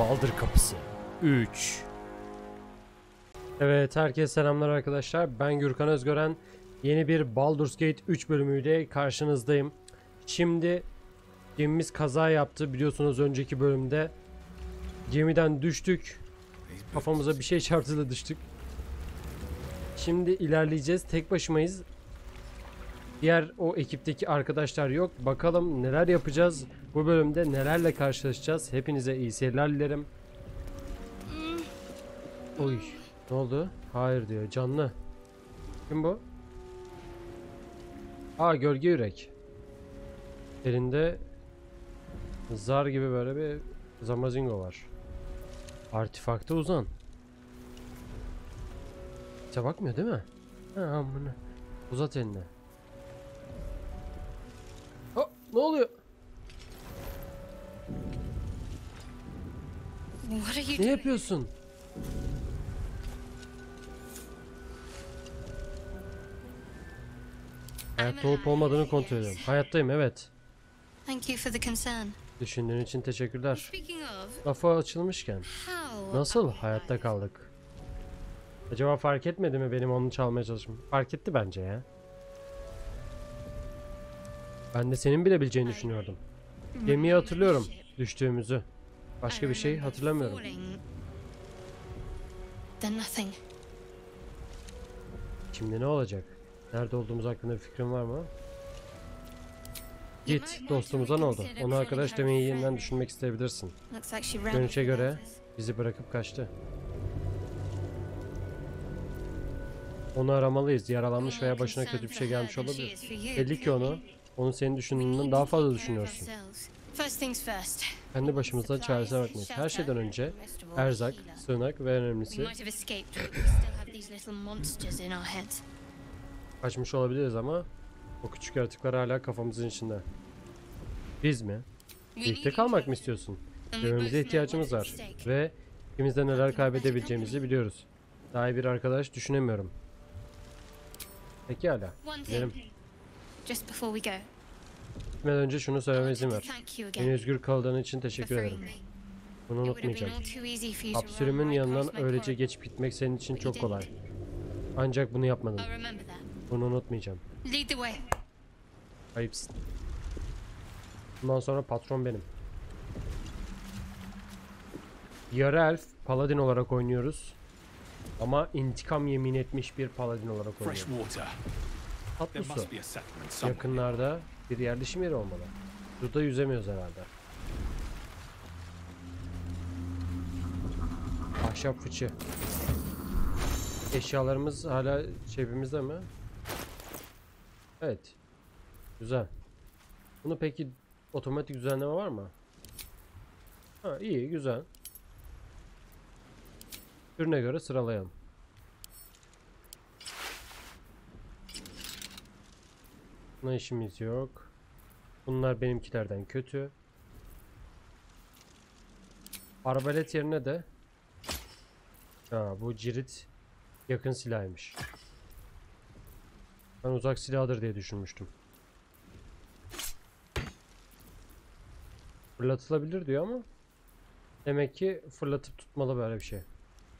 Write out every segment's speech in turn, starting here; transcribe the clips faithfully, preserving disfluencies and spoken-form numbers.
Saldırı Kapısı üç. Evet, herkese selamlar arkadaşlar. Ben Gürkan Özgören. Yeni bir Baldur's Gate üç bölümüyle karşınızdayım. Şimdi gemimiz kaza yaptı. Biliyorsunuz önceki bölümde gemiden düştük. Kafamıza bir şey çarptı da düştük. Şimdi ilerleyeceğiz. Tek başımayız. Diğer o ekipteki arkadaşlar yok. Bakalım neler yapacağız. Bu bölümde nelerle karşılaşacağız. Hepinize iyi seyirler dilerim. Oy, ne oldu? Hayır diyor. Canlı. Kim bu? Aa, gölge yürek. Elinde zar gibi böyle bir zamazingo var. Artifakta uzan. Bize bakmıyor değil mi? Ha, amına. Uzat elini. Ha, ne oluyor? Ne yapıyorsun? Hayatta olup olmadığını kontrol ediyorum. Hayattayım, evet. Düşündüğün için teşekkürler. Lafı açılmışken. Nasıl hayatta kaldık? Acaba fark etmedi mi benim onu çalmaya çalışmam? Fark etti bence ya. Ben de senin bilebileceğini düşünüyordum. Gemiyi hatırlıyorum. Düştüğümüzü. Başka bir şey hatırlamıyorum. Şimdi ne olacak? Nerede olduğumuz hakkında bir fikrin var mı? Git, dostumuza ne oldu? Onu arkadaş demeyi yeniden düşünmek isteyebilirsin. Görünüşe göre bizi bırakıp kaçtı. Onu aramalıyız. Yaralanmış veya başına kötü bir şey gelmiş olabilir. Belli ki onu, onu senin düşündüğünden daha fazla düşünüyorsun. Kendi başımızdan çaresine bakmayız. Her şeyden önce erzak, sığınak ve en önemlisi kaçmış olabiliriz ama o küçük yaratıklar hala kafamızın içinde. Biz mi? Birlikte kalmak mı istiyorsun? Görmemize ihtiyacımız var ve ikimiz de neler kaybedebileceğimizi biliyoruz. Daha iyi bir arkadaş düşünemiyorum. Peki hala. Gidelim. Gitmeden önce şunu söylememe izin ver. Beni özgür kaldığın için teşekkür ederim. Bunu unutmayacağım. Absürümün yanından öylece geçip gitmek senin için çok kolay. Ancak bunu yapmadın. Bunu unutmayacağım. Ayıpsın. Bundan sonra patron benim. Yarı elf paladin olarak oynuyoruz. Ama intikam yemin etmiş bir paladin olarak oynuyoruz. Tatlı su. Yakınlarda bir yerleşim yeri olmalı. Suda yüzemiyoruz herhalde. Ahşap fıçı. Eşyalarımız hala cebimizde mi? Evet. Güzel. Bunu peki otomatik düzenleme var mı? Ha, iyi, güzel. Türüne göre sıralayalım. Buna işimiz yok. Bunlar benimkilerden kötü. Arbalet yerine de ha, bu cirit yakın silahıymış. Ben uzak silahdır diye düşünmüştüm. Fırlatılabilir diyor ama demek ki fırlatıp tutmalı böyle bir şey.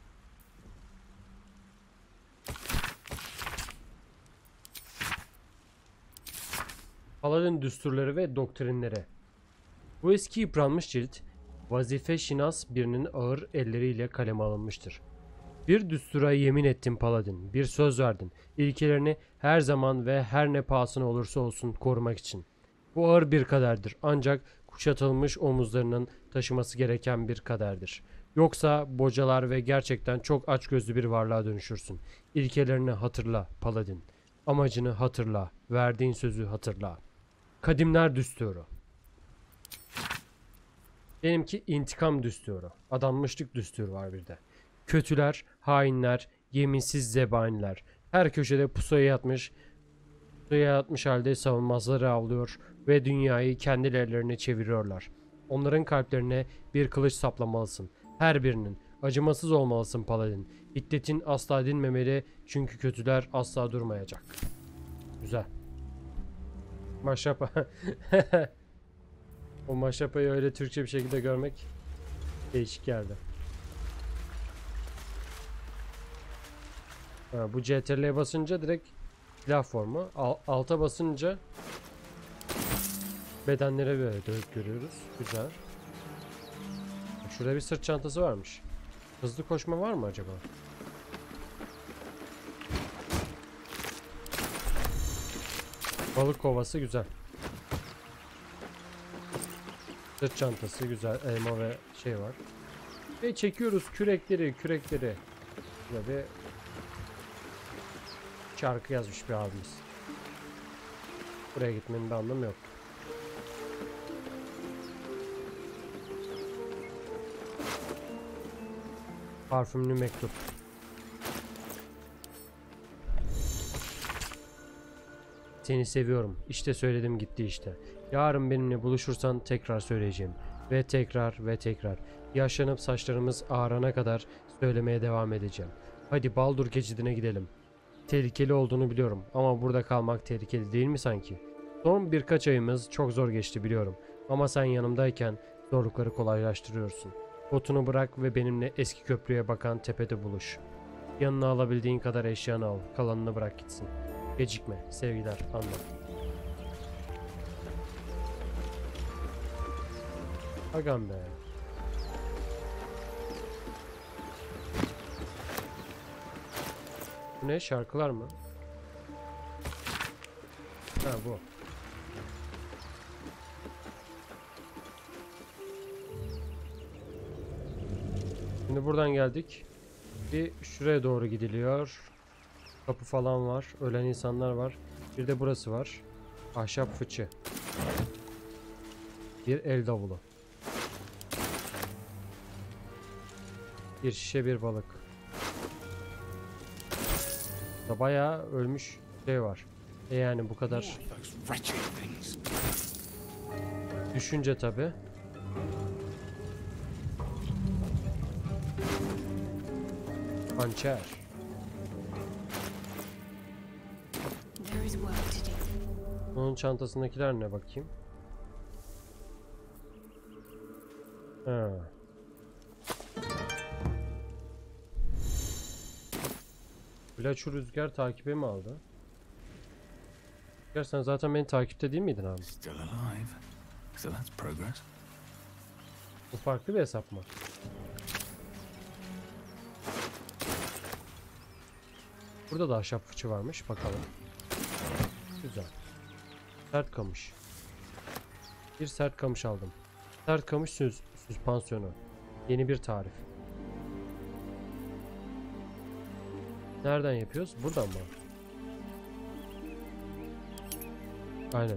Paladin düsturları ve doktrinleri. Bu eski yıpranmış cirit vazife şinas birinin ağır elleriyle kaleme alınmıştır. Bir düstura yemin ettin paladin, bir söz verdin. İlkelerini her zaman ve her ne pahasına olursa olsun korumak için. Bu ağır bir kaderdir ancak kuşatılmış omuzlarının taşıması gereken bir kaderdir. Yoksa bocalar ve gerçekten çok açgözlü bir varlığa dönüşürsün. İlkelerini hatırla paladin. Amacını hatırla, verdiğin sözü hatırla. Kadimler düsturu. Benimki intikam düsturu. Adanmışlık düsturu var bir de. Kötüler, hainler, yeminsiz zebaniler. Her köşede pusuya yatmış, pusuya yatmış halde savunmazları avlıyor ve dünyayı kendi ellerine çeviriyorlar. Onların kalplerine bir kılıç saplamalısın. Her birinin. Acımasız olmalısın paladin. Hiddetin asla dinmemeli çünkü kötüler asla durmayacak. Güzel. Maşrapa. O maşrapayı öyle Türkçe bir şekilde görmek Değişik yerde. Ha, bu C T R'ye basınca direkt silah formu. Al, alta basınca bedenlere böyle dönüp görüyoruz. Güzel. Şurada bir sırt çantası varmış. Hızlı koşma var mı acaba? Balık kovası güzel. Sırt çantası güzel. Elma ve şey var. Ve çekiyoruz kürekleri, kürekleri. Burada bir şarkı yazmış bir abimiz. Buraya gitmenin bir anlamı yok. Parfümlü mektup. Seni seviyorum. İşte söyledim gitti işte. Yarın benimle buluşursan tekrar söyleyeceğim. Ve tekrar ve tekrar. Yaşlanıp saçlarımız ağarana kadar söylemeye devam edeceğim. Hadi Baldur geçidine gidelim. Tehlikeli olduğunu biliyorum ama burada kalmak tehlikeli değil mi sanki? Son birkaç ayımız çok zor geçti biliyorum. Ama sen yanımdayken zorlukları kolaylaştırıyorsun. Botunu bırak ve benimle eski köprüye bakan tepede buluş. Yanına alabildiğin kadar eşyanı al. Kalanını bırak gitsin. Gecikme. Sevgiler. Anla. Agam be. Bu ne? Şarkılar mı? Ha bu. Şimdi buradan geldik. Bir şuraya doğru gidiliyor. Kapı falan var. Ölen insanlar var. Bir de burası var. Ahşap fıçı. Bir el davulu. Bir şişe bir balık. Da bayağı ölmüş şey var. E yani bu kadar. Düşünce tabi. Hançer. Onun çantasındakiler ne bakayım? Ha. Bilaçu Rüzgar takibe mi aldı? Rüzgar sen zaten beni takipte değil miydin abi? Bu farklı bir hesap mı? Burada da ahşap fıçı varmış. Bakalım. Güzel. Sert kamış. Bir sert kamış aldım. Sert kamış süz, süspansiyonu. Yeni bir tarif. Nereden yapıyoruz? Buradan mı? Aynen.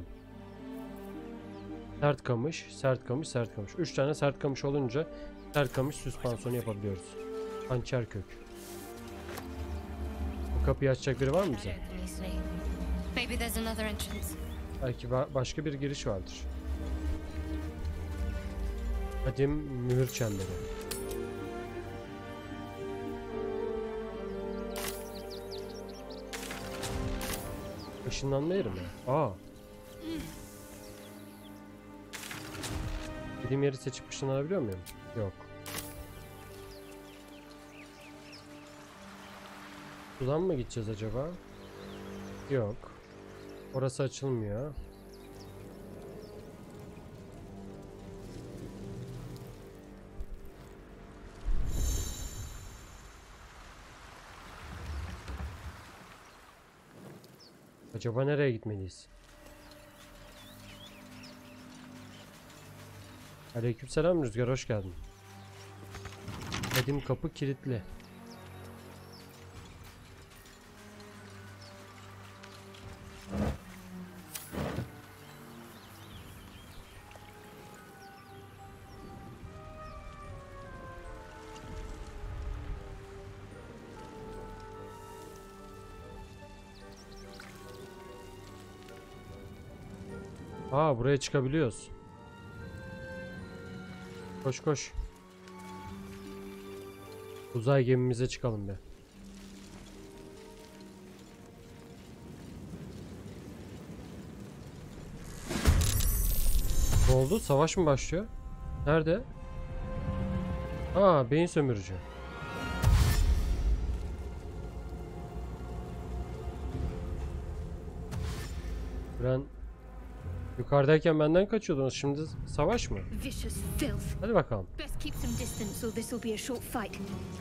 Sert kamış, sert kamış, sert kamış. Üç tane sert kamış olunca sert kamış süspansiyonu yapabiliyoruz. Hançer kök. Bu kapıyı açacak biri var mı bize? Belki ba başka bir giriş vardır. Kadim mühür çemberi. Işınlanma yeri mi? Aa. Dediğim yeri seçip ışınlanabiliyor muyum? Yok. Sudan mı gideceğiz acaba? Yok. Orası açılmıyor. Acaba nereye gitmeliyiz? Aleykümselam Rüzgar, hoş geldin. Kadim kapı kilitli. Aa, buraya çıkabiliyoruz. Koş koş. Uzay gemimize çıkalım be. Ne oldu? Savaş mı başlıyor? Nerede? Aa, beyin sömürücü. Ben yukarıdayken benden kaçıyordunuz. Şimdi savaş mı? Vicious filth. Hadi bakalım. Best keep some distance, or this will be a short fight.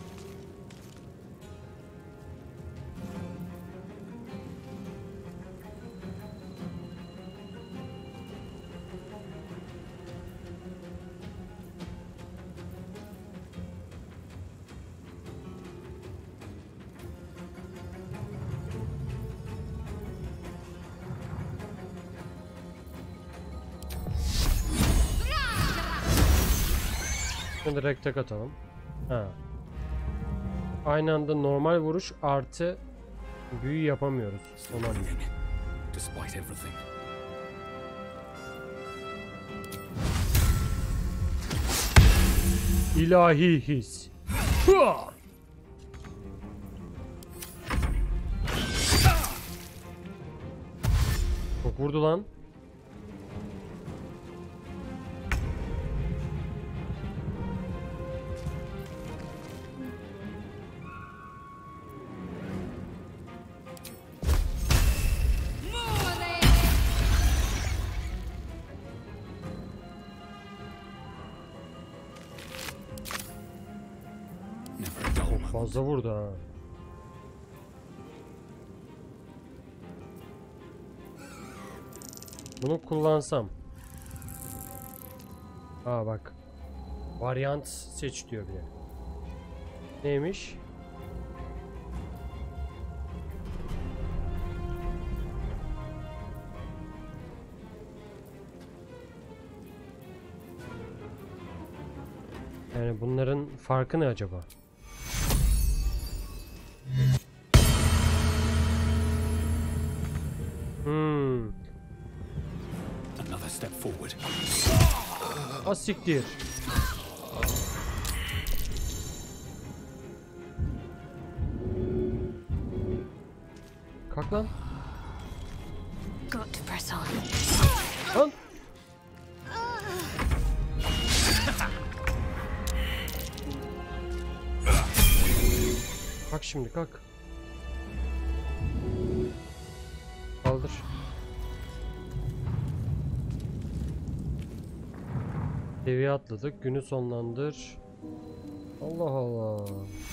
Şimdi direkt tek atalım. Ha. Aynı anda normal vuruş artı büyü yapamıyoruz. Onu anladım. Despite everything. İlahi his. Hua! Çok vurdu lan. Never a dull Çok moment. fazla vurdu ha. Bunu kullansam. Aa bak. Varyant seç diyor bir de. Neymiş? Yani bunların farkı ne acaba? Hmm. Another step forward. Asiktir. Kalk lan. Got to press on. Lan. Kalk şimdi kalk. Kaldır. Seviye atladık. Günü sonlandır. Allah Allah.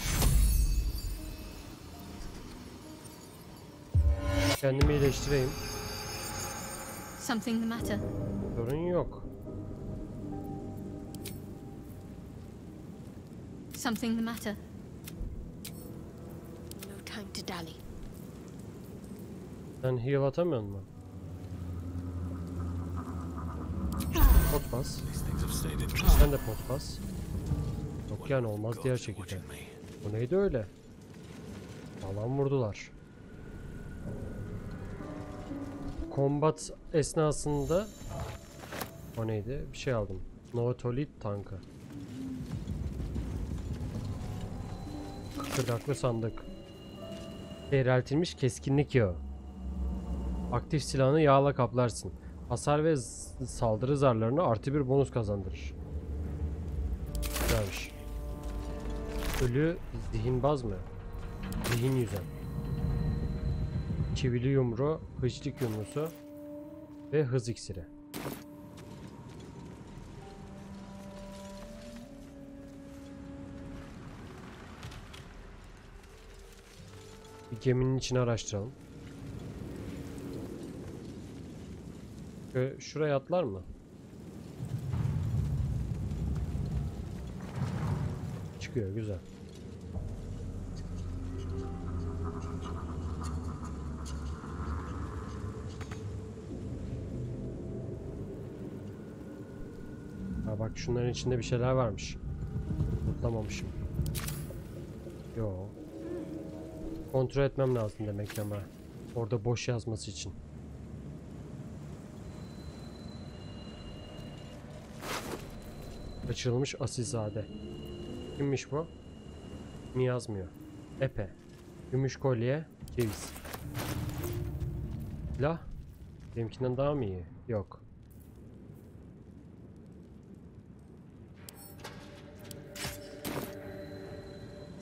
Kendimi iyileştireyim. Something the matter? Sorun yok. Something the matter? No time to dally. Sen heal atamıyor musun? Pot bas. These things have stayed in. Sen de pot bas. Yok yani olmaz diğer şekilde. Watching me. Bu neydi öyle? Sağlam vurdular. Combat esnasında o neydi? Bir şey aldım. Notolit tankı. Kıkırdaklı sandık. Seyreltilmiş keskinlik yağı. Aktif silahını yağla kaplarsın. Hasar ve saldırı zarlarına artı bir bonus kazandırır. Güzelmiş. Ölü zihinbaz mı? Zihin yüzen. Çivili yumru, hıçlık yumrusu ve hız iksiri. Bir geminin içini araştıralım. Şöyle, şuraya atlar mı? Çıkıyor, güzel. Ha bak şunların içinde bir şeyler varmış. Mutlamamışım. Yo. Kontrol etmem lazım demek ki ama. Orada boş yazması için. Kaçırılmış asilzade. Kimmiş bu? Mi yazmıyor. Epe. Gümüş kolye. Ceviz. Silah. Benimkinden daha mı iyi? Yok.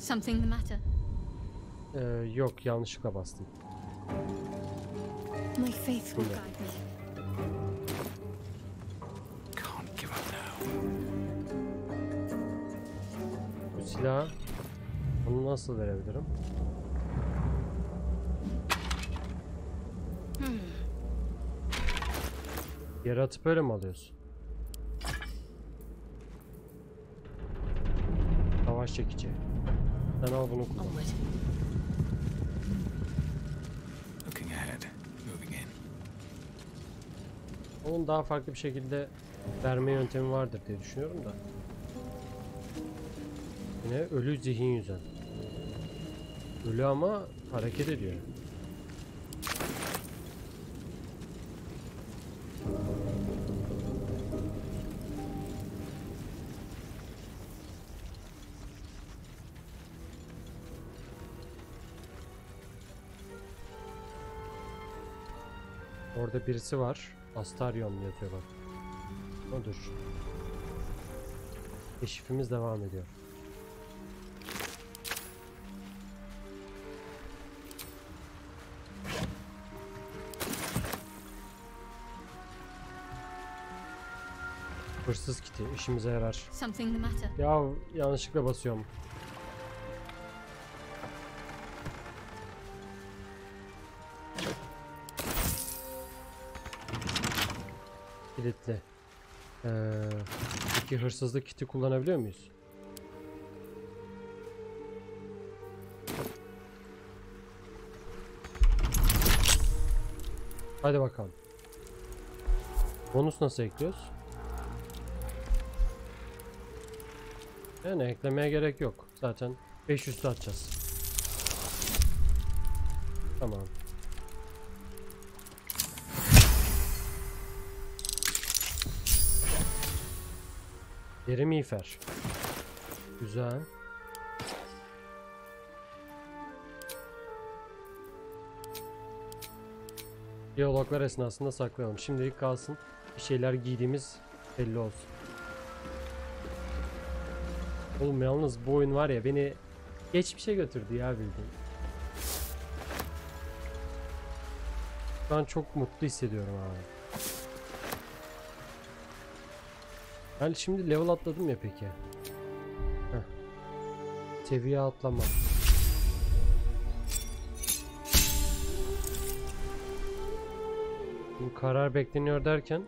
Something the matter? Ee, yok, yanlışlıkla bastım. My faith will Yeah. guide me. Can't give up now. Bu silahı onu nasıl verebilirim? Yere atıp öyle mi alıyorsun? Savaş çekici. Sen al bunu kullan. Onward. Looking ahead. Moving in. Onun daha farklı bir şekilde verme yöntemi vardır diye düşünüyorum da. Yine ölü zihin yüzen. Ölü ama hareket ediyor. Orada birisi var. Astarion yatıyor bak. Odur. Keşifimiz devam ediyor. Hırsız kiti işimize yarar. Something the matter? Ya yanlışlıkla basıyorum. Kilitli. Ee, peki hırsızlık kiti kullanabiliyor muyuz? Hadi bakalım. Bonus nasıl ekliyoruz? Yani eklemeye gerek yok. Zaten beş yüz atacağız. Tamam. Deri miğfer. Güzel. Diyaloglar esnasında saklayalım. Şimdilik kalsın. Bir şeyler giydiğimiz belli olsun. Oğlum yalnız bu oyun var ya beni geçmişe götürdü ya bildiğin. Ben çok mutlu hissediyorum abi. Ben şimdi level atladım ya peki. Heh. Seviye atlama. Bu karar bekleniyor derken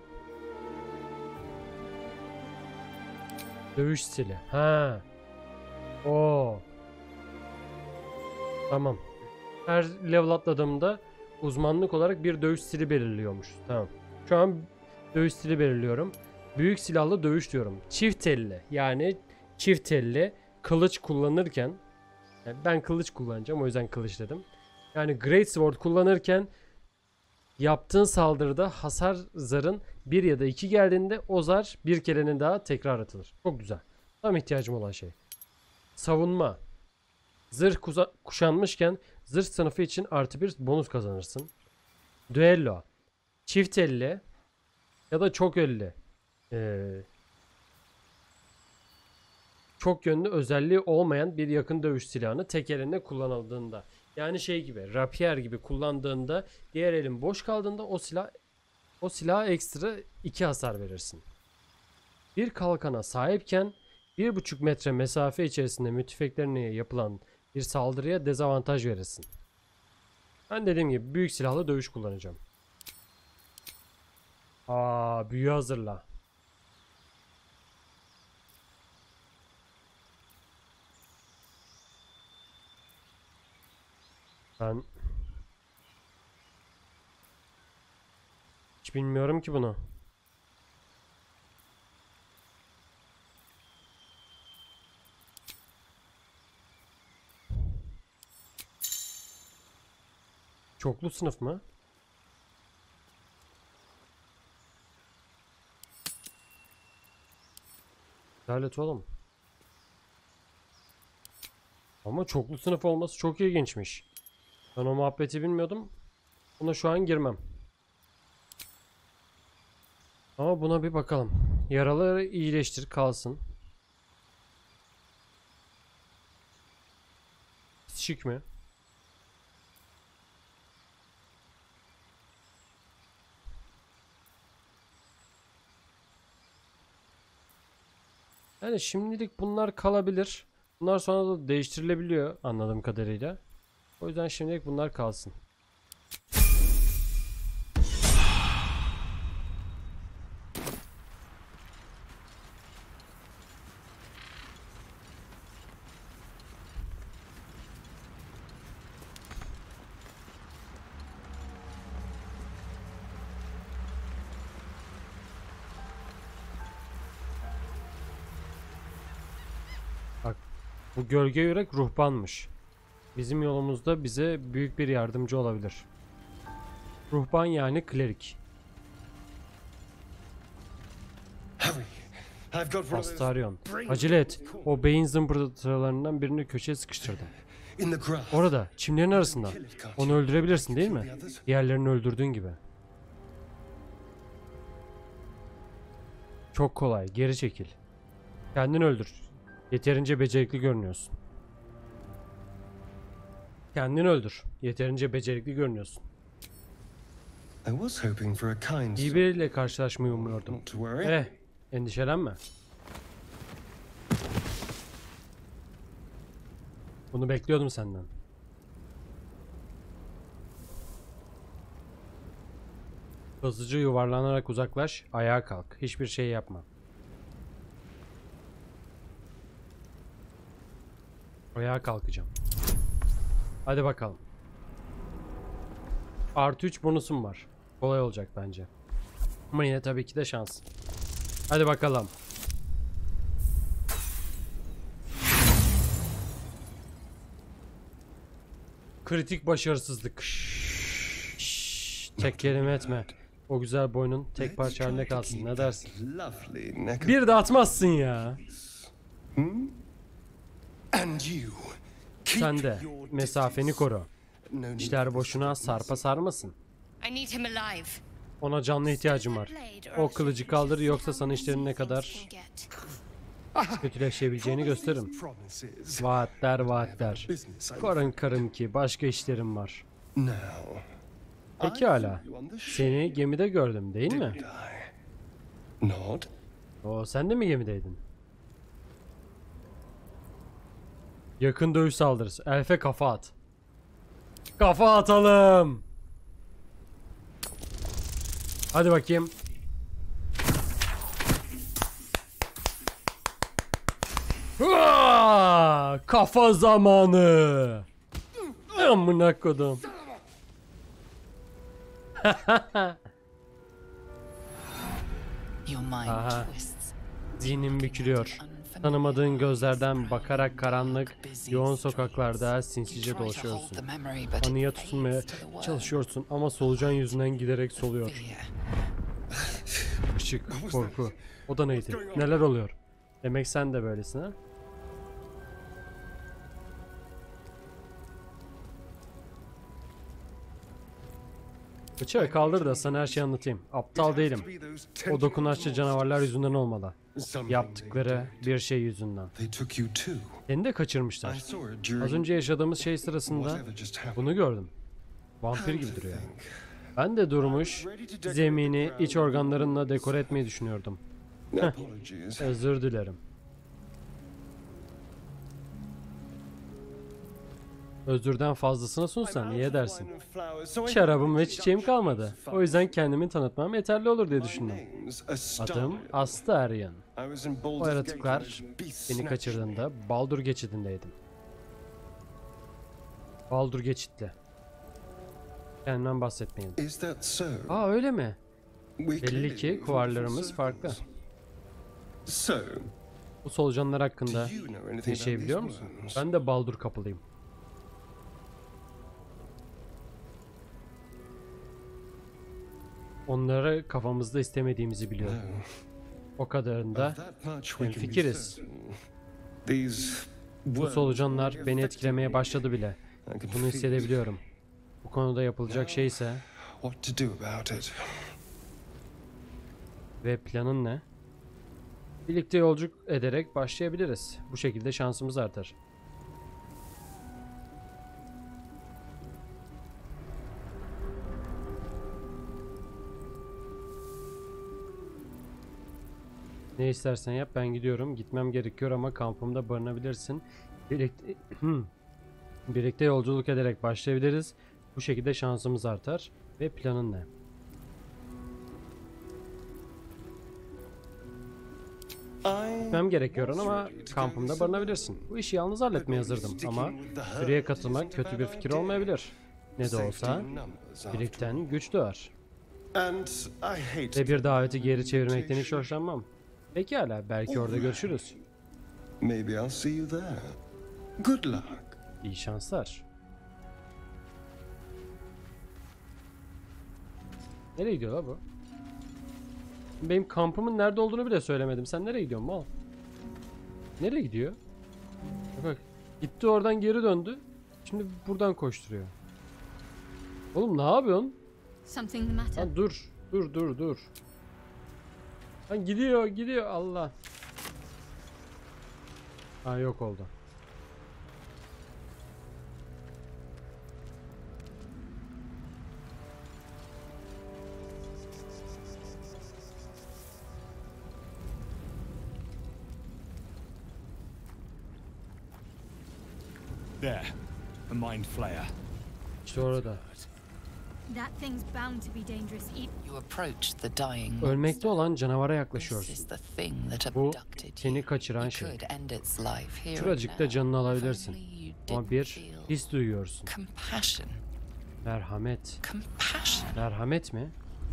dövüş stili. Ha. O. Tamam. Her level atladığımda uzmanlık olarak bir dövüş stili belirliyormuş. Tamam. Şu an dövüş stili belirliyorum. Büyük silahlı dövüş diyorum. Çift elle. Yani çift elle kılıç kullanırken, yani ben kılıç kullanacağım o yüzden kılıç dedim. Yani Great Sword kullanırken yaptığın saldırıda hasar zarın bir ya da iki geldiğinde o zar bir kelenin daha tekrar atılır. Çok güzel. Tam ihtiyacım olan şey. Savunma. Zırh kuşanmışken zırh sınıfı için artı bir bonus kazanırsın. Düello. Çift elle ya da çok elle. Ee, çok yönlü özelliği olmayan bir yakın dövüş silahını tek elinde kullanıldığında. Yani şey gibi, rapier gibi kullandığında diğer elin boş kaldığında o silah o silaha ekstra iki hasar verirsin. Bir kalkana sahipken bir buçuk metre mesafe içerisinde müttefiklerine yapılan bir saldırıya dezavantaj verirsin. Ben dediğim gibi büyük silahlı dövüş kullanacağım. Aa, büyü hazırla. Ben hiç bilmiyorum ki bunu. Çoklu sınıf mı? Lanet oğlum. Ama çoklu sınıf olması çok ilginçmiş. Ben o muhabbeti bilmiyordum. Buna şu an girmem. Ama buna bir bakalım. Yaraları iyileştir kalsın. Bitişik mi? Yani şimdilik bunlar kalabilir. Bunlar sonra da değiştirilebiliyor anladığım kadarıyla. O yüzden şimdilik bunlar kalsın. Bak, bu gölge yürek ruhbanmış. Bizim yolumuzda bize büyük bir yardımcı olabilir. Ruhban yani klerik. Hurry. I've got one of those Astarion. Acele et. O beyin zımbırtılarından birini köşeye sıkıştırdı. in the grass. Orada, çimlerin arasından. Onu öldürebilirsin değil mi? Diğerlerini öldürdüğün gibi. Çok kolay. Geri çekil. Kendini öldür. Yeterince becerikli görünüyorsun. Kendini öldür. Yeterince becerikli görünüyorsun. I was hoping for a kind İyi biriyle karşılaşmayı umuyordum. Not to worry. Eh, endişelenme. Bunu bekliyordum senden. Hızlıca yuvarlanarak uzaklaş, ayağa kalk. Hiçbir şey yapma. Ayağa kalkacağım. Hadi bakalım. Artı üç bonusum var. Kolay olacak bence. Ama yine tabii ki de şans. Hadi bakalım. Kritik başarısızlık. Şşş, tek kelime etme. O güzel boynun tek parça halinde kalsın. Ne dersin? Lovely neck of Bir de atmazsın ya. and you. Keep Sen de your mesafeni distance. koru. No need İşler for boşuna this sarpa sarmasın. I need him alive. Ona canlı ihtiyacım var. O kılıcı kaldır yoksa sana işlerin ne kadar kötüleşebileceğini gösteririm. promises. Vaatler vaatler. Business I'm Karın karım ki başka işlerim var. now. Pekala. You on the ship, Seni gemide gördüm değil mi? did I? Not. O sen de mi gemideydin? Yakın dövüş saldırısı. Elfe kafa at. Kafa atalım. Hadi bakayım. Hua! Kafa zamanı. Amına kodum. Your mind Aha. twists. Zihnin bükülüyor. Tanımadığın gözlerden bakarak karanlık, yoğun sokaklarda sinsice dolaşıyorsun. Anıya tutunmaya çalışıyorsun ama solucan yüzünden giderek soluyor. Işık, korku. O da neydi? Neler oluyor? Demek sen de böylesin ha? Bıçağı kaldır da sana her şeyi anlatayım. Aptal değilim. O dokunaçlı canavarlar yüzünden olmalı. Yaptıkları bir şey yüzünden. They took you too. Seni de I kaçırmışlar. saw it during Az önce yaşadığımız şey sırasında whatever just happened. bunu gördüm. Vampir gibi duruyor. Ben de durmuş, zemini iç organlarınla dekore etmeyi düşünüyordum. Apologies. Özür dilerim. Özürden fazlasını sunsan iyi edersin. Şarabım ve çiçeğim kalmadı. O yüzden kendimi tanıtmam yeterli olur diye düşündüm. Adım Astarion. O yaratıklar beni kaçırdığında Baldur geçidindeydim. Baldur geçitli. Kendimden bahsetmeyin. Is that so? Aa öyle mi? We Belli clearly ki moved kuvarlarımız full farklı. circles. So, Bu solucanlar do hakkında you know anything bir about şey biliyor these musun? worms? Ben de Baldur kapılıyım. Onları kafamızda istemediğimizi biliyorum. No. O kadarında Of that much we can be hemfikiriz. certain. These Bu worms solucanlar really beni affected etkilemeye me. başladı bile. I can Bunu feel it. hissedebiliyorum. Bu konuda yapılacak şey ise What to do about it? ve planın ne? Birlikte yolculuk ederek başlayabiliriz. Bu şekilde şansımız artar. Ne istersen yap, ben gidiyorum. Gitmem gerekiyor ama kampımda barınabilirsin. Birlikte, birlikte yolculuk ederek başlayabiliriz. Bu şekilde şansımız artar. Ve planın ne? Gitmem gerekiyor ama kampımda barınabilirsin. Bu işi yalnız halletmeye hazırdım ama sürüye katılmak kötü bir fikir olmayabilir. Ne de olsa birlikten güç doğar. Ve bir daveti geri çevirmekten hiç hoşlanmam. Pekala, belki orada görüşürüz. Maybe I'll see you there. Good luck. İyi şanslar. Nereye gidiyor la bu? Benim kampımın nerede olduğunu bile söylemedim. Sen nereye gidiyorsun mal? Nereye gidiyor? Bak, gitti oradan geri döndü. Şimdi buradan koşturuyor. Oğlum ne yapıyorsun? Something the matter? Lan dur. Dur dur dur. Lan gidiyor gidiyor Allah. Ha yok oldu. There. A mind flayer. İşte orada. That thing's bound to be dangerous. E- You approach the dying Ölmekte olan canavara This yaklaşıyorsun. is the thing that Bu abducted seni you. kaçıran You şey. could end its life here and Şuracıkta now. canını If alabilirsin. only you Ama did bir feel his duyuyorsun. compassion. Merhamet. Compassion. Merhamet mi?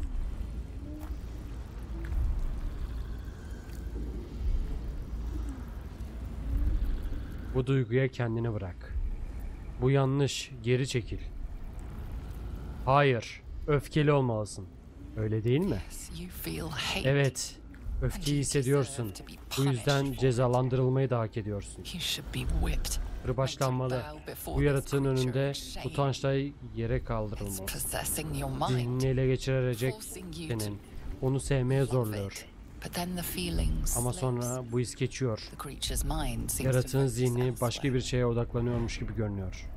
Bu duyguya kendini bırak. Bu yanlış. Geri çekil. Hayır. Öfkeli olmalısın. Öyle değil mi? You feel hate. Evet. Öfkeyi hissediyorsun. Bu yüzden cezalandırılmayı da hak ediyorsun. You should be whipped. Kırbaçlanmalı. Bu yaratığın önünde utançla yere kaldırılmalı. Possessing your mind. Zihnini ele geçirecek Forcing you to senin. Onu sevmeye love zorluyor. it. But then the feelings Ama slips. sonra bu his geçiyor. The creature's mind seems to Yaratığın focus zihni başka elsewhere. bir şeye odaklanıyormuş gibi görünüyor.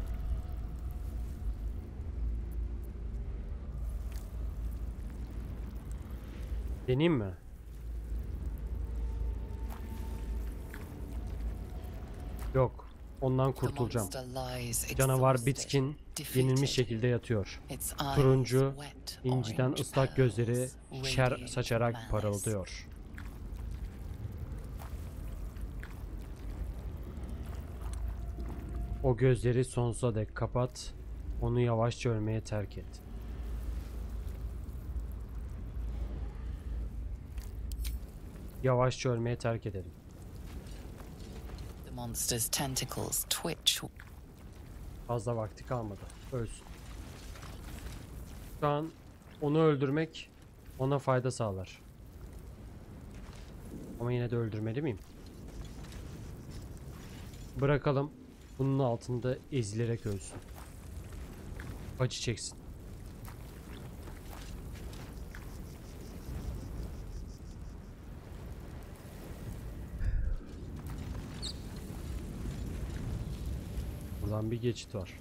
Deneyeyim mi? Yok. Ondan The kurtulacağım. monster lies Canavar exhausted, bitkin, defeated. yenilmiş şekilde yatıyor. Its eyes Turuncu, wet inciden orange ıslak gözleri pearls, şer radiant saçarak malice. parıldıyor. O gözleri sonsuza dek kapat, onu yavaşça ölmeye terk et. Yavaşça ölmeye terk edelim. The monster's tentacles twitch. Fazla vakti kalmadı. Ölsün. Şu an onu öldürmek ona fayda sağlar. Ama yine de öldürmeli miyim? Bırakalım. Bunun altında ezilerek ölsün. Acı çeksin. Buradan bir geçit var.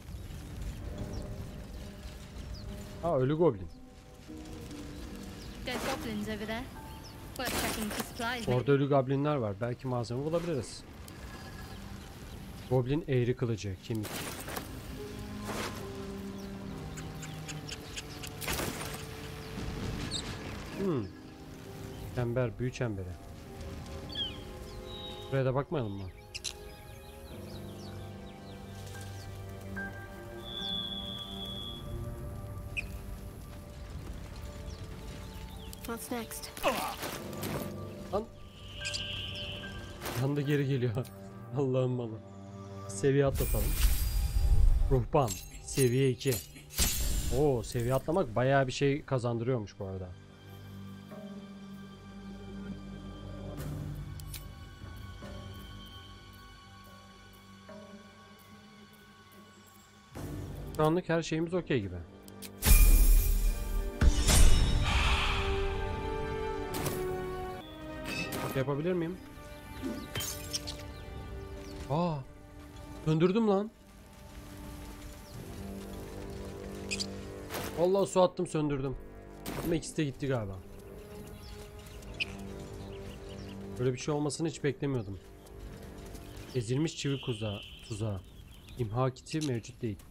Aa, ölü goblin. There's goblins over there. Worth checking for supplies. maybe. Orada ölü goblinler var. Belki malzeme bulabiliriz. Goblin eğri kılıcı, kemik. Hmm. Çember, büyü çemberi. Buraya da bakmayalım mı? What's next? Lan. Yan da geri geliyor. Allah'ım bana. Seviye atlatalım. Ruhban. Seviye iki. Oo, seviye atlamak bayağı bir şey kazandırıyormuş bu arada. Şu anlık her şeyimiz okey gibi. Yapabilir miyim? Aa, döndürdüm lan. Vallahi su attım, söndürdüm. Ama ikisi de gitti galiba. Böyle bir şey olmasını hiç beklemiyordum. Ezilmiş çivi kuzağı, tuzağı. İmha kiti mevcut değil.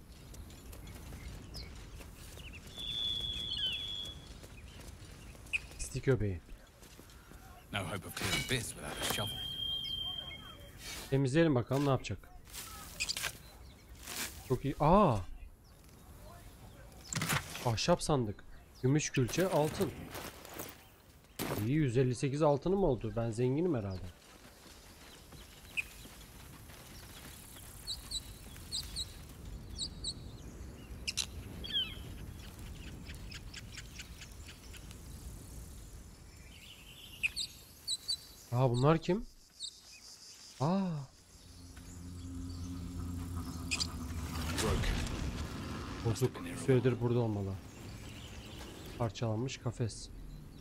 Pislik öbeği. No hope of clearing this without a shovel. Temizleyelim bakalım ne yapacak. Çok iyi. Aa! Ahşap sandık. Gümüş külçe, altın. İyi, yüz elli sekiz altınım oldu. Ben zenginim herhalde. Aa, bunlar kim? Aa. Bozuk. Süredir burada olmalı. Parçalanmış kafes.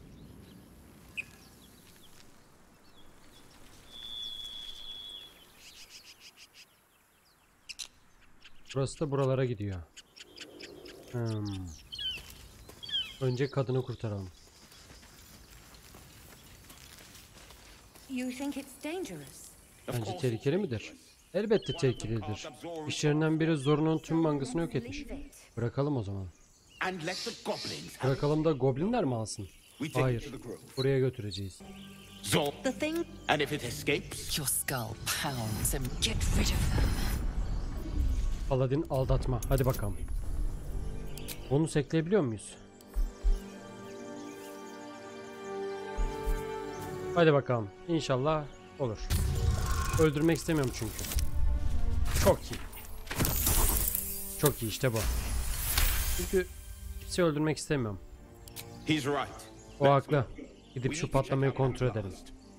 Burası da buralara gidiyor. Hmm. Önce kadını kurtaralım. You think it's dangerous? Bence tehlikeli midir? Elbette tehlikelidir. İşlerinden biri Zorunun tüm mangasını yok etmiş. Bırakalım o zaman. Bırakalım da goblinler mi alsın? Hayır. Buraya götüreceğiz. The thing. And if it escapes, Your skull pounds and get rid of them. Paladin aldatma. Hadi bakalım. Bonus ekleyebiliyor muyuz? Hadi bakalım. İnşallah olur. Öldürmek istemiyorum çünkü. Çok iyi. Çok iyi, işte bu. Çünkü kimseyi öldürmek istemiyorum. he's right. O haklı. Gidip şu patlamayı kontrol edelim.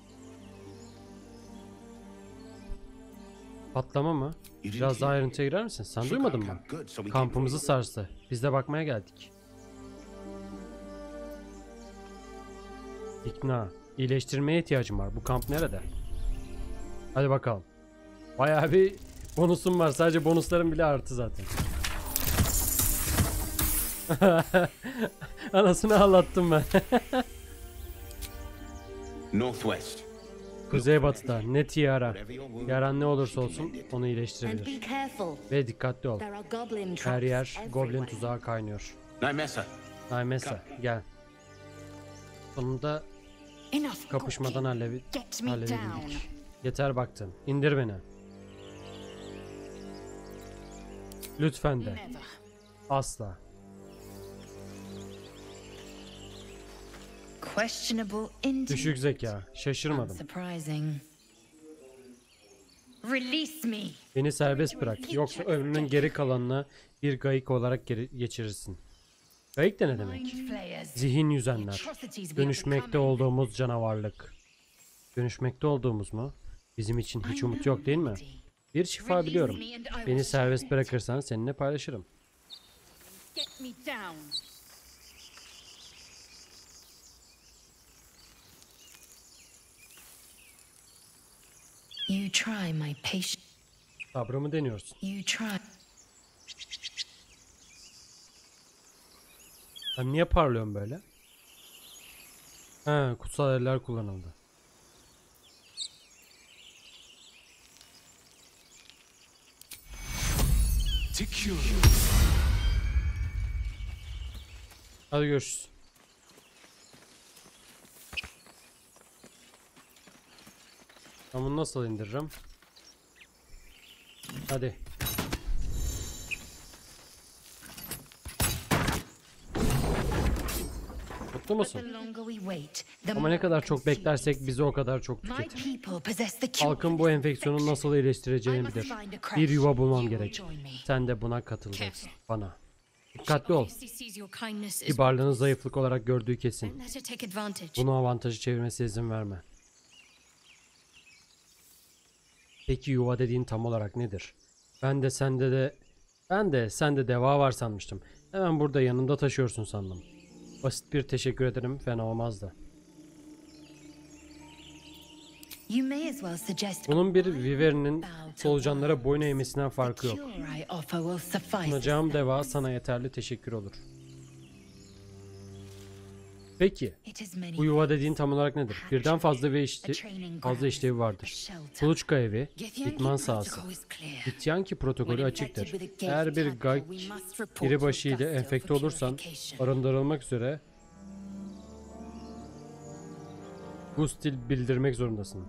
Patlama mı? Biraz daha ayrıntıya girer misin? Sen duymadın mı? Kampımızı sarstı. Biz de bakmaya geldik. İkna. İyileştirmeye ihtiyacım var. Bu kamp nerede? Hadi bakalım. Bayağı bir bonusum var. Sadece bonuslarım bile artı zaten. Anasını ağlattım ben. Northwest. Kuzeybatıda ne tiara. Yaran ne olursa olsun onu And iyileştirebilir. be careful. Ve dikkatli ol. There are goblin traps Her yer goblin everywhere. tuzağı kaynıyor. Nymessa. Naimesa gel. Sonunda Enough kapışmadan hallebi Get me halledebildik. down. Yeter baktın. İndir beni. Lütfen de. Never. Asla. Questionable indeed. Düşük zeka. Şaşırmadım. Surprising. Release me. Beni serbest bırak. Yoksa ömrünün geri kalanını bir gayık olarak geri geçirirsin. Gayık de ne demek? Mind flayers. Zihin yüzenler. Atrocities we are Dönüşmekte becoming. olduğumuz canavarlık. Dönüşmekte olduğumuz mu? Bizim için hiç umut yok değil mi? Bir şifa biliyorum. Beni serbest bırakırsan seninle paylaşırım. Get me down. You try my patience. Sabrımı deniyorsun. You try. Sen niye parlıyorsun böyle? He, kutsal eller kullanıldı. Hadi görüşürüz. Ben bunu nasıl indiririm? Hadi. Mutlu musun? The longer we wait, the Ama more ne kadar çok beklersek bizi o kadar çok my tüketir. people possess the cure Halkın for bu this enfeksiyonu infection. nasıl iyileştireceğini bilir. Bir yuva bulmam gerek. Sen de buna katılacaksın. Bana. Dikkatli ol. Kibarlığını zayıflık olarak gördüğü kesin. Bunu avantajı çevirmesine izin verme. Peki yuva dediğin tam olarak nedir? Ben de sende de ben de sende deva var sanmıştım. Hemen burada yanımda taşıyorsun sandım. Basit bir teşekkür ederim, fena olmazdı. You may as well suggest Bunun bir viverinin solucanlara boyun eğmesinden farkı yok. cure I offer will suffice. Sunacağım deva sana yeterli, teşekkür olur. Peki It is many bu yuva dediğin tam olarak nedir? Birden fazla ve işti, fazla işlevi vardır. Kuluçka evi, idman sahası. Githyanki protokolü açıktır. Eğer bir gayk biri başı ile enfekte olursan arındırılmak üzere bu stil bildirmek zorundasın.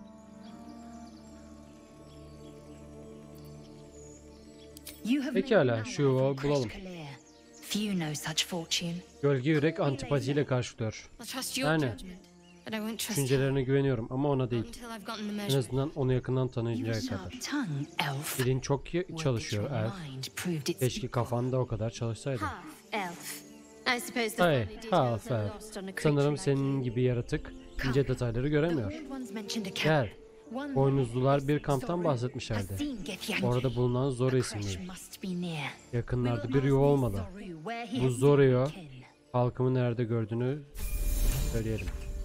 Pekala, şu yuva bulalım. Few know such fortune. Gölge yürek antipatiyle karşılıyor. I'll trust your Yani judgment, but I won't trust düşüncelerine güveniyorum ama ona değil. until I've gotten the En measure. azından onu yakından tanıyıncaya kadar. Tongue, elf. Dilin çok iyi çalışıyor elf. Mind proved its Keşke kafan da o kadar çalışsaydı. Half elf. I suppose the Hayır, finer details half are elf. lost on a creature Sanırım like senin you. gibi yaratık ince detayları göremiyor. The old ones mentioned a camp. Gel, One boynuzlular bir kamptan Story. bahsetmişlerdi. I've seen Githyanki. Orada bulunan Zora A isimli. crash must be near. Yakınlarda We bir will yuva ask olmalı. Zoru where he Bu has Zora'ya seen kin. halkımı nerede gördüğünü söyleyelim.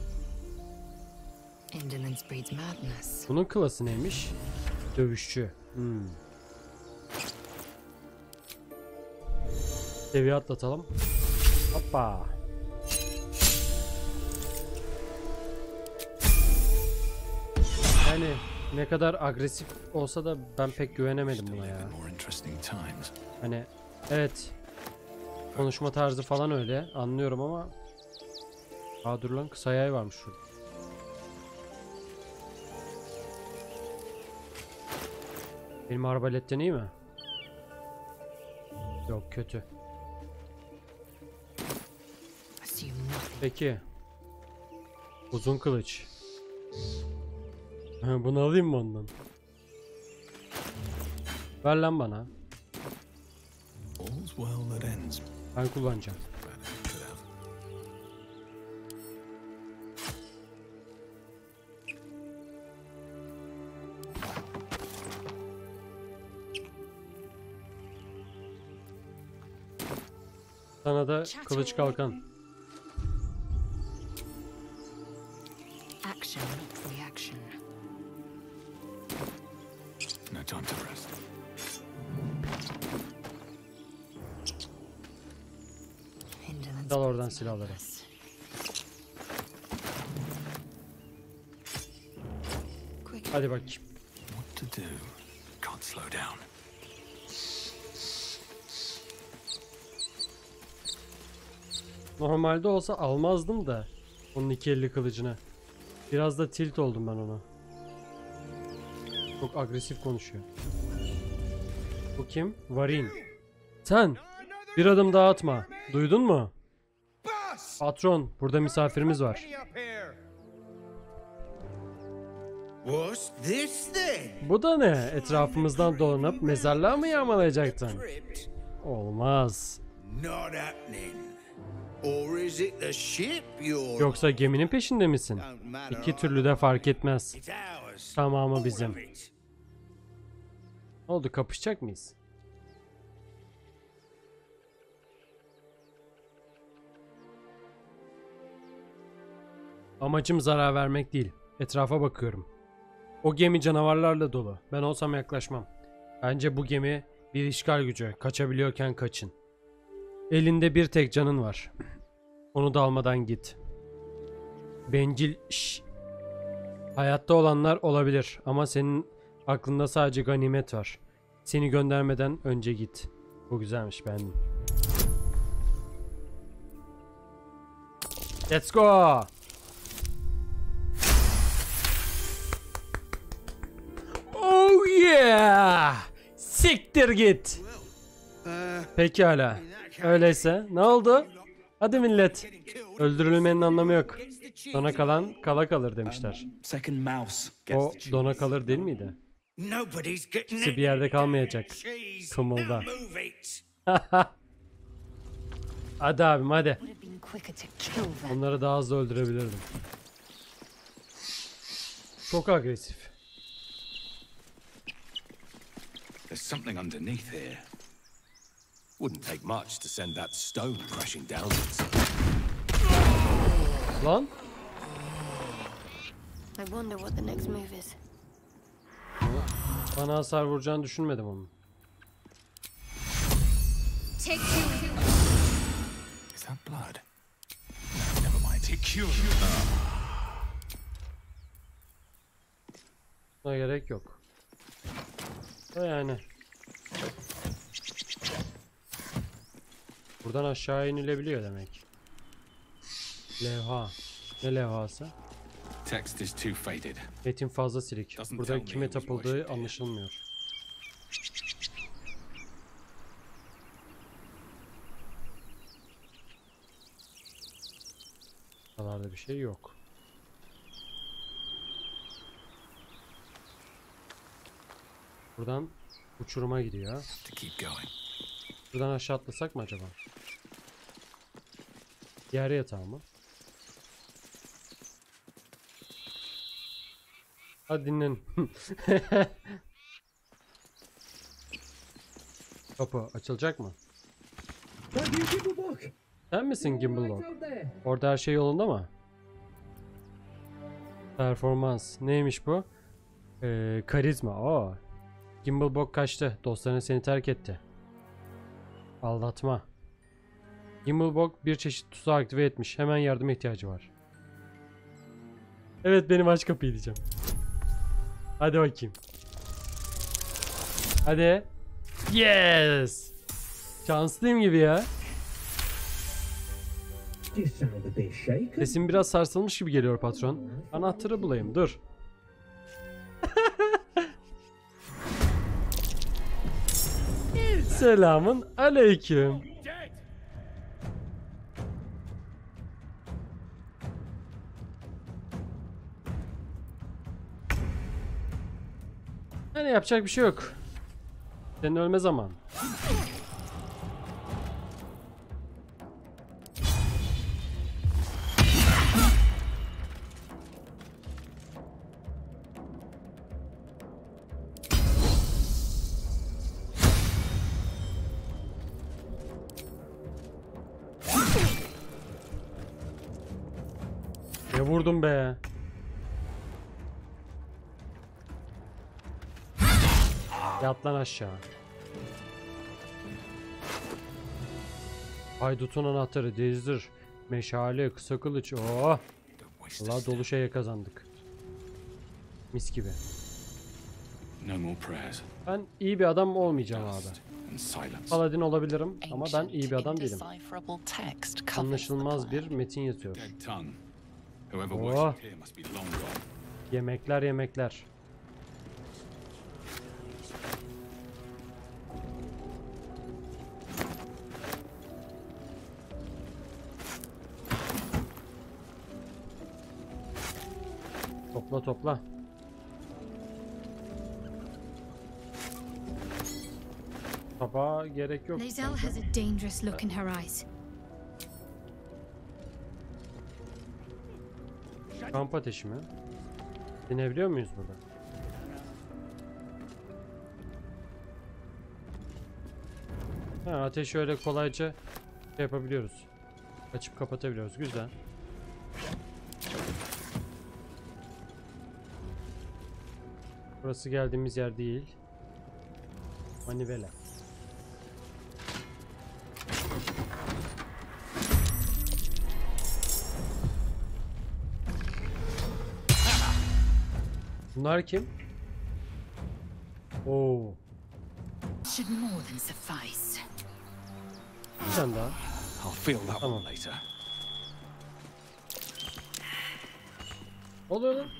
Indolence breeds madness. Bunun klası neymiş? Dövüşçü. Hmm. Seviye atlatalım. Hoppa. Yani ne kadar agresif olsa da ben pek güvenemedim buna ya. More interesting times. Hani evet konuşma tarzı falan öyle anlıyorum ama aa dur lan kısa yay varmış şurada. Benim arbaletten iyi mi? Yok kötü. Assume nothing. Peki. Uzun kılıç. Ha, bunu alayım mı ondan? Ver lan bana. All's well that ends. Ben kullanacağım. Better could have. Sana da kılıç kalkan. Action, not reaction. No time to rest. Indolence Dal oradan breeds silahları. madness. Quick. Hadi bakayım. What to do? Can't slow down. Normalde olsa almazdım da onun iki elli kılıcını. Biraz da tilt oldum ben ona. Çok agresif konuşuyor. Bu kim? Varin. Sen bir adım daha atma. Duydun mu? Patron, burada misafirimiz var. What's this then? Bu da ne? Etrafımızdan dolanıp mezarlığa mı yağmalayacaktın? Crypt? Olmaz. Not happening. Or is it the ship you're... Yoksa geminin peşinde misin? Don't matter. İki türlü de fark etmez. It's ours. Tamamı All bizim. of it. Ne oldu? Kapışacak mıyız? Amacım zarar vermek değil. Etrafa bakıyorum. O gemi canavarlarla dolu. Ben olsam yaklaşmam. Bence bu gemi bir işgal gücü. Kaçabiliyorken kaçın. Elinde bir tek canın var. Onu da almadan git. Bencil şş. Hayatta olanlar olabilir ama senin aklında sadece ganimet var. Seni göndermeden önce git. Bu güzelmiş, beğendim. Let's go. Oh yeah. Siktir git. Pekala. Öyleyse ne oldu? Hadi millet. Öldürülmenin anlamı yok. Dona kalan kala kalır demişler. Second mouse O gets the dona cheese. kalır değil miydi? Nobody's getting İkisi bir yerde kalmayacak. cheese. Kımılda. Now move it. Hadi abim hadi. Would have been quicker to kill them. Onları daha hızlı öldürebilirdim. Çok agresif. There's something underneath here. Wouldn't take much to send that stone crashing downwards. Lan. I wonder what the next move is. Bana hasar vuracağını düşünmedim onun. Take two. Is that blood? No, never mind. secure. Buna gerek yok. Da yani. Buradan aşağı inilebiliyor demek. Levha. Ne levhası? Text is too faded. Metin fazla silik. Burada kime tapıldığı anlaşılmıyor. Buralarda bir şey yok. Buradan uçuruma gidiyor. To keep going. Buradan aşağı atlasak mı acaba? Yer yatağı mı? Hadi dinlen. Kapı açılacak mı? Sen misin Gimbal Lock? Orada her şey yolunda mı? Performans. Neymiş bu? Ee, karizma. Aa. Gimbal Lock kaçtı. Dostların seni terk etti. Aldatma. Gimbal Lock bir çeşit tuzağı aktive etmiş. Hemen yardıma ihtiyacı var. Evet, benim aç kapıyı diyeceğim. Hadi bakayım. Hadi. Yes. Şanslıyım gibi ya. Sesim biraz sarsılmış gibi geliyor patron. Anahtarı bulayım, dur. Selamun aleyküm. Yani yapacak bir şey yok. Senin ölme zaman. Ne vurdum be? Yat lan aşağı. Haydutun anahtarı, dezdir, meşale, kısa kılıç. Oh! Vallahi dolu şeye kazandık. Mis gibi. No more prayers. Ben iyi bir adam olmayacağım abi. And silence. Paladin olabilirim ama ben iyi bir adam değilim. Indecipherable text covers the Anlaşılmaz bir plan. metin yazıyor. Dead tongue. Whoever Oh. worshipped here must be long gone. Yemekler yemekler. Topla topla. Tabağa gerek yok. Lae'zel has a dangerous look in her eyes. Kamp ateşi mi? Dinebiliyor muyuz burada? Ha, ateşi öyle kolayca şey yapabiliyoruz. Açıp kapatabiliyoruz. Güzel. Burası geldiğimiz yer değil. Manivela. Bunlar kim? Oo. Should more than suffice. Bir tane daha. I'll feel that Tamam. one later. Ne oluyor lan?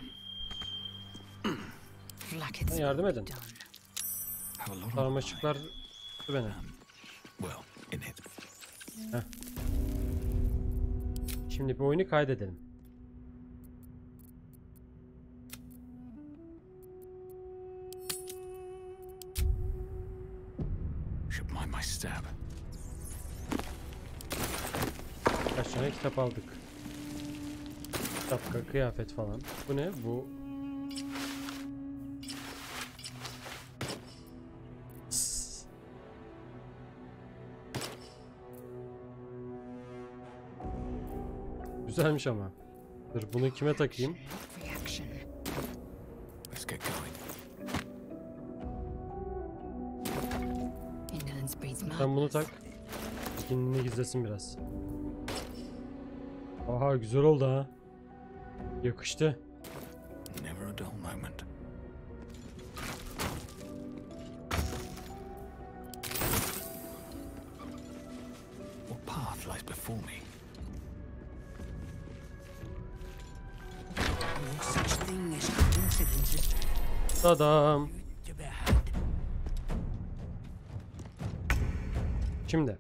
Like it's Ha, yardım edin. done. Have a lot of Sarmaşıklar tuttu beni. well in it. Şimdi bir oyunu kaydedelim. Should mind my stab. Kaç tane kitap aldık. Şapka, kıyafet falan. Bu ne? Bu... Sss. Güzelmiş ama. Dur, bunu kime takayım? Reaction. Let's get going. Indolence breeds Sen bunu madness. tak. Kendini gizlesin biraz. Aha güzel oldu ha. Yakıştı. Never a dull moment. What path lies before me? No such thing as coincidences. Tadam. To be had. Şimdi.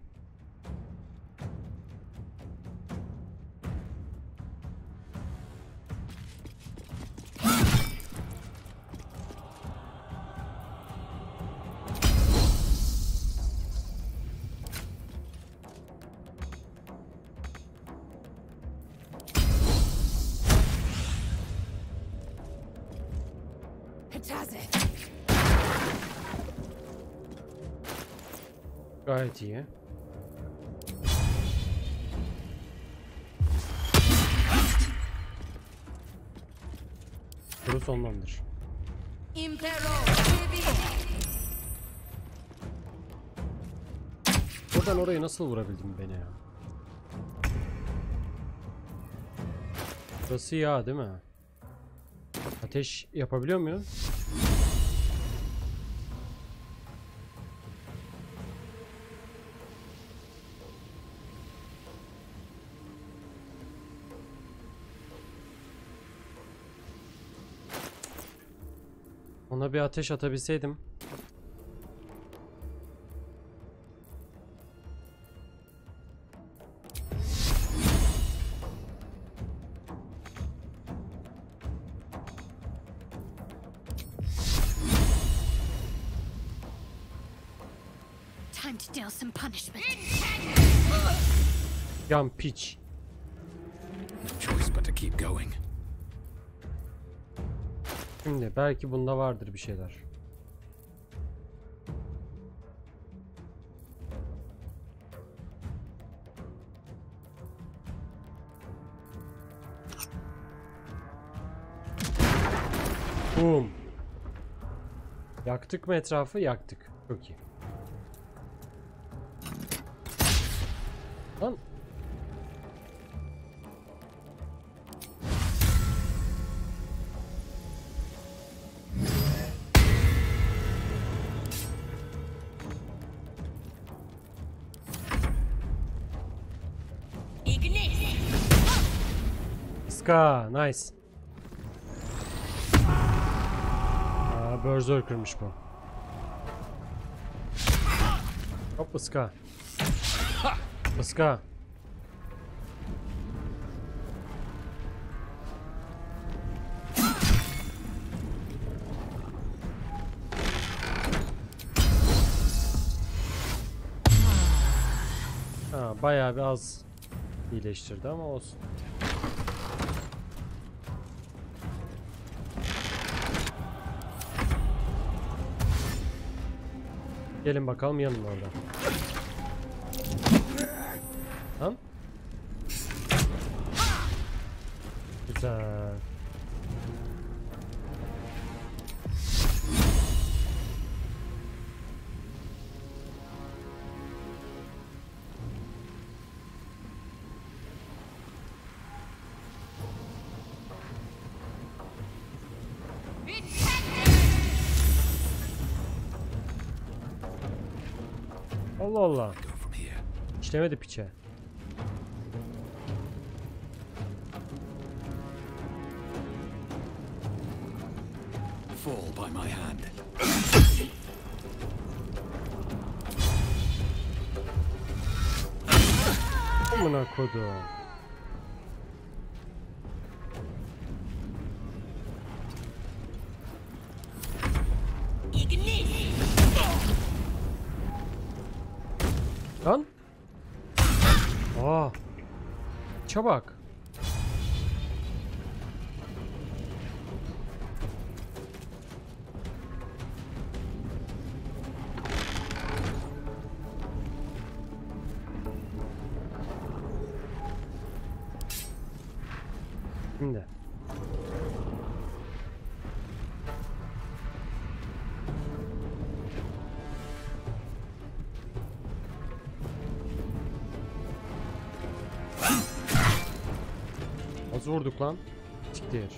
Hatazeth. Gayet iyi. Turu sonlandır. Impero. Buradan orayı nasıl vurabildim beni ya? Burası yağ değil mi? Ateş yapabiliyor muyum? Ona bir ateş atabilseydim. Time to deal some punishment. Yan piç. No choice but to keep going. Şimdi belki bunda vardır bir şeyler. Boom. Yaktık mı etrafı? Yaktık. Çok iyi. Lan. Ska, nice. Aa, Berserker'mış bu. Hop ıska. Iska. Ha, bayağı bir az iyileştirdi ama olsun. Gelin bakalım yanın orada. Tamam. Güzel. Allah Allah. Go from here. İşlemedi piçe. Fall by my hand. Amına kodum. Lan. Aa. Çabuk. Şimdi. Nasıl vurduk lan? Siktir.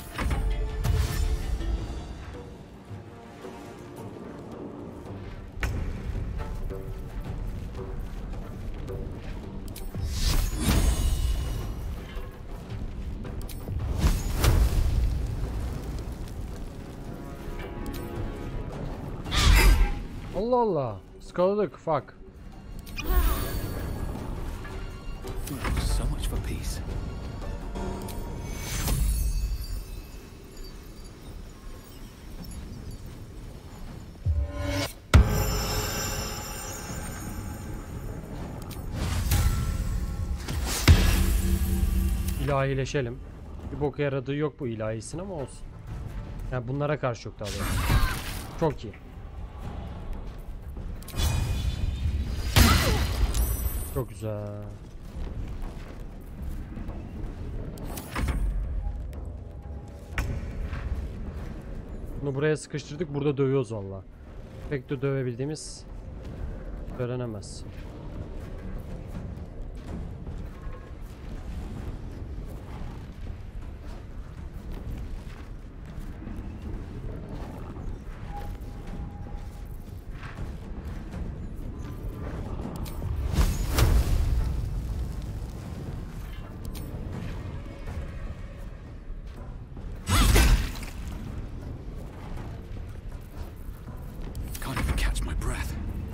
Allah Allah. Skaladık. Fuck. So much for peace. İlahileşelim. Bir boka yaradığı yok bu ilahisin ama olsun. Yani bunlara karşı yok daha doğrusu. Çok iyi. Çok güzel. Bunu buraya sıkıştırdık. Burada dövüyoruz valla. Pek de dövebildiğimiz söylenemez. Can't even catch my breath.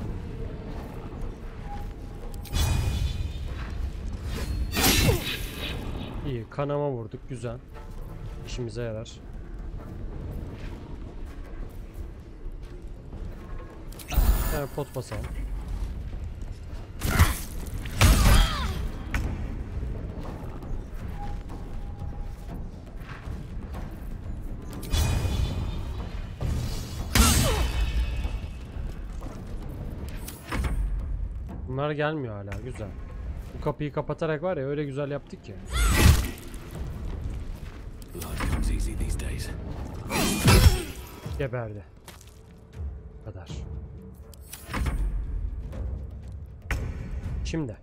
İyi. Kanama vurduk. Güzel. İşimize yarar. Evet, pot basalım. Bunlar gelmiyor hala. Güzel. Bu kapıyı kapatarak var ya, öyle güzel yaptık ki. Blood comes easy these days. Geberdi. Bu kadar. Şimdi.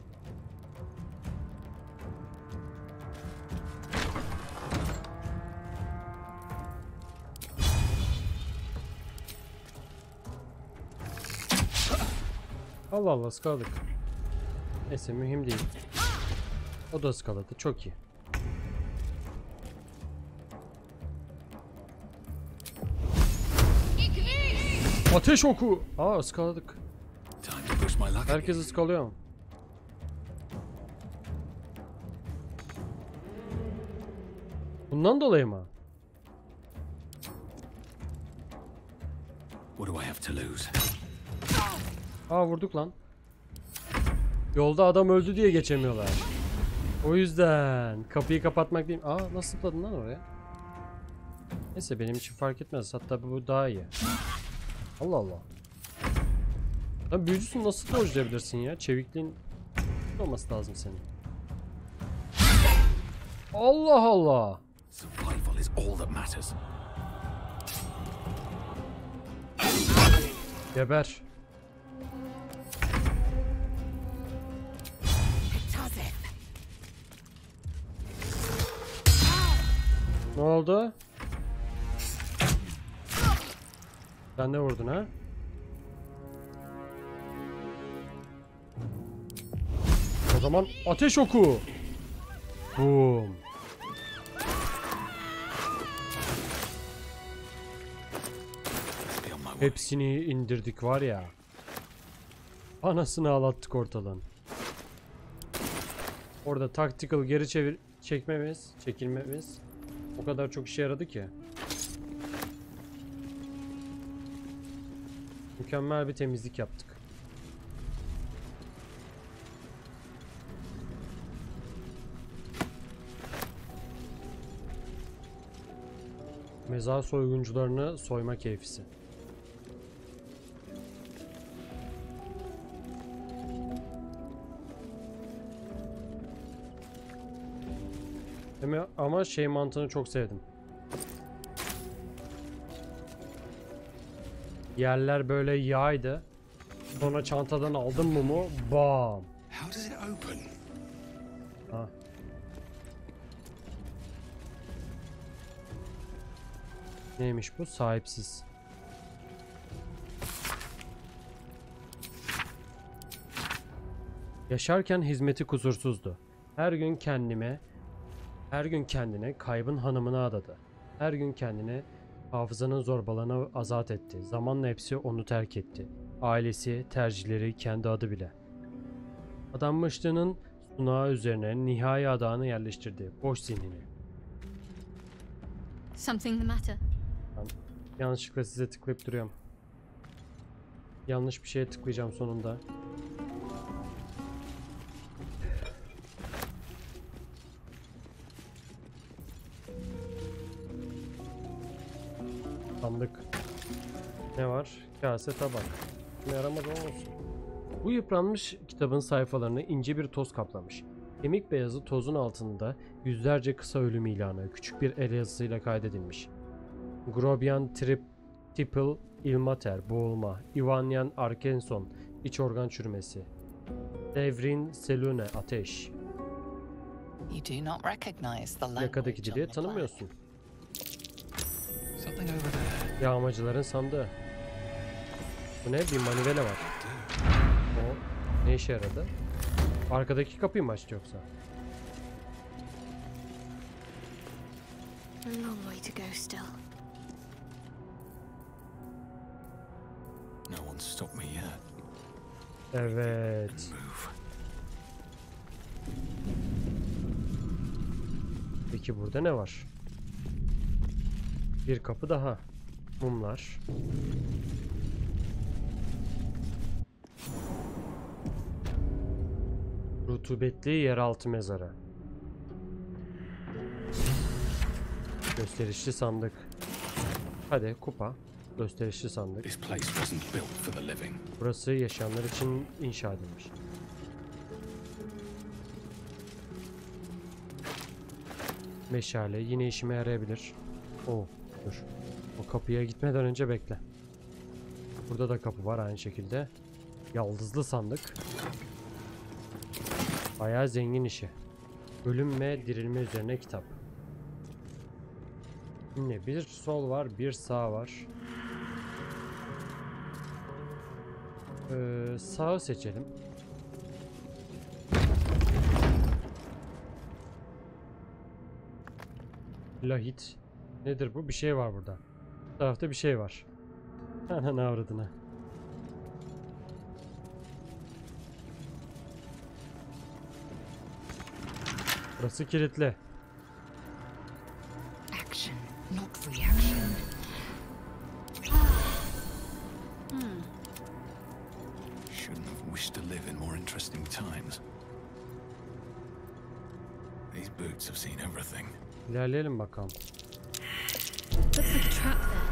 Allah Allah, ıskaladık. Neyse, mühim değil. O da ıskaladı. Çok iyi. Ateş oku. Aa, ıskaladık. Time to push my luck. Herkes ıskalıyor mu? Bundan dolayı mı? What do I have to lose? Aa, vurduk lan. Yolda adam öldü diye geçemiyorlar. O yüzden kapıyı kapatmak değil. Aa, nasıl zıpladın lan oraya? Neyse, benim için fark etmez. Hatta bu daha iyi. Allah Allah. Lan büyücüsün, nasıl dojlayabilirsin ya? Çevikliğin olması lazım senin. Allah Allah. Survival is all that matters. Geber. Ne oldu? Sen de vurdun ha? O zaman ateş oku. Boom. Be on my way. Hepsini indirdik var ya. Anasını ağlattık ortadan. Orada tactical geri çevir çekmemiz, çekilmemiz o kadar çok işe yaradı ki. Mükemmel bir temizlik yaptık. Mezar soyguncularını soyma keyfisi. Ama şey mantığını çok sevdim. Yerler böyle yağydı. Sonra çantadan aldım mumu. Bam. How does it open? Ha. Neymiş bu? Sahipsiz. Yaşarken hizmeti kusursuzdu. Her gün kendime, her gün kendine kaybın hanımına adadı. Her gün kendine hafızanın zorbalığına azat etti. Zamanla hepsi onu terk etti. Ailesi, tercihleri, kendi adı bile. Adanmışlığının sunağı üzerine nihai adağını yerleştirdi. Boş zihnini. Something the matter? Ben yanlışlıkla size tıklayıp duruyorum. Yanlış bir şeye tıklayacağım sonunda. Sandık. Ne var? Kase, tabak. Ne yaramaz olmasın. Bu yıpranmış kitabın sayfalarını ince bir toz kaplamış. Kemik beyazı tozun altında yüzlerce kısa ölüm ilanı küçük bir el yazısıyla kaydedilmiş. Grobian trip, tipil ilmater, boğulma. Ivanyan Arkenson, iç organ çürümesi. Devrin selune, ateş. You do not recognize the Yakadaki language on dili the plaque. tanımıyorsun. Something over there. Yağmacıların sandığı. Bu ne? Bir manivela var. O ne işe yaradı? Arkadaki kapıyı mı açtı yoksa? A long way to go still. No one's stopped me yet. Evet. Move. Peki burada ne var? Bir kapı daha. Mumlar. Rutubetli yeraltı mezarı. Gösterişli sandık. Hadi kupa. Gösterişli sandık. This place wasn't built for the living. Burası yaşayanlar için inşa edilmiş. Meşale yine işime yarayabilir. Oo, dur. O kapıya gitmeden önce bekle. Burada da kapı var aynı şekilde. Yaldızlı sandık. Bayağı zengin işi. Ölüm ve dirilme üzerine kitap. Yine bir sol var, bir sağ var. Ee, sağı seçelim. Lahit. Nedir bu? Bir şey var burada. Bu tarafta bir şey var. Ananı avradına. Burası kilitli. Action, not reaction. Shouldn't have wished to live in more interesting times. These boots have seen everything. İlerleyelim bakalım. Looks like a trap there.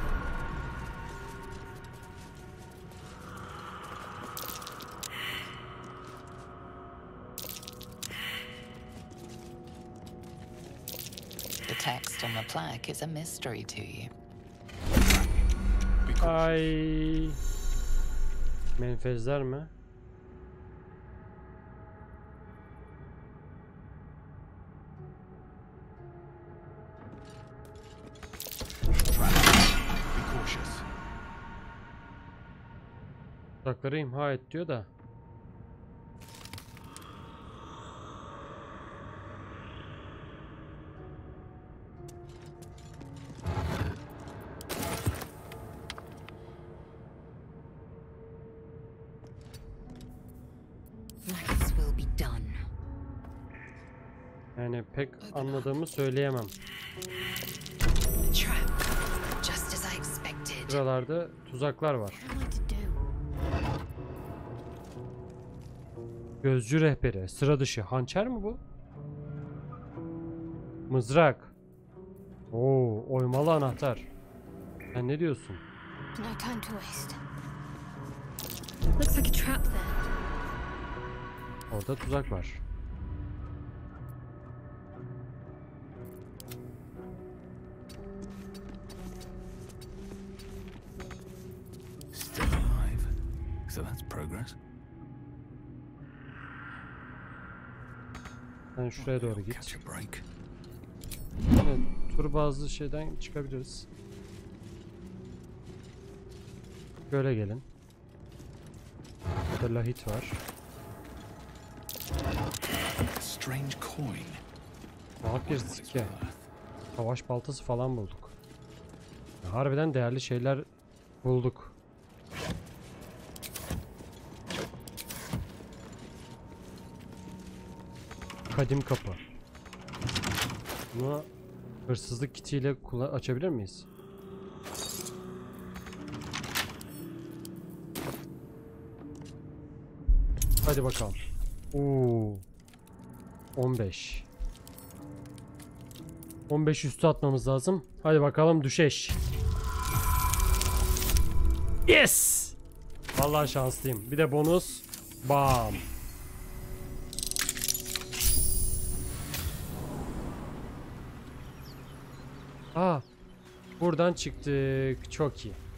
The text on the plaque is a mystery to you. Be cautious. Ay. Menfezler mi? Be cautious. Tuzakları imha et diyor da. This will be done. Yani pek anladığımı söyleyemem. A trap, just as I expected. Buralarda tuzaklar var. What am I to do? Gözcü rehberi. Sıra dışı. Hançer mi bu? Mızrak. Oo, oymalı anahtar. Sen ne diyorsun? No time to waste. Looks like a trap there. Orada tuzak var. Still alive. So that's progress. Sen şuraya doğru Catch git. a break. Evet, tur bazlı şeyden çıkabiliriz. Böyle gelin. Burada lahit var. A strange coin. Tuhaf bir sikke. Savaş baltası falan bulduk. Harbiden değerli şeyler bulduk. Kadim kapı. Bunu hırsızlık kitiyle açabilir miyiz? Hadi bakalım. Oo. on beş. on beş üstü atmamız lazım. Hadi bakalım düşeş. Yes! Vallahi şanslıyım. Bir de bonus. Bam. Aa. Buradan çıktık. Çok iyi.